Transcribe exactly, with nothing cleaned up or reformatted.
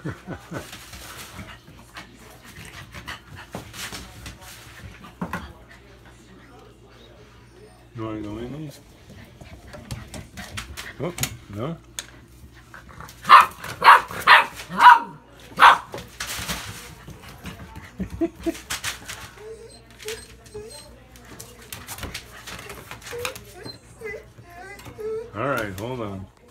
You want to go in these? Oh, no? All right, hold on.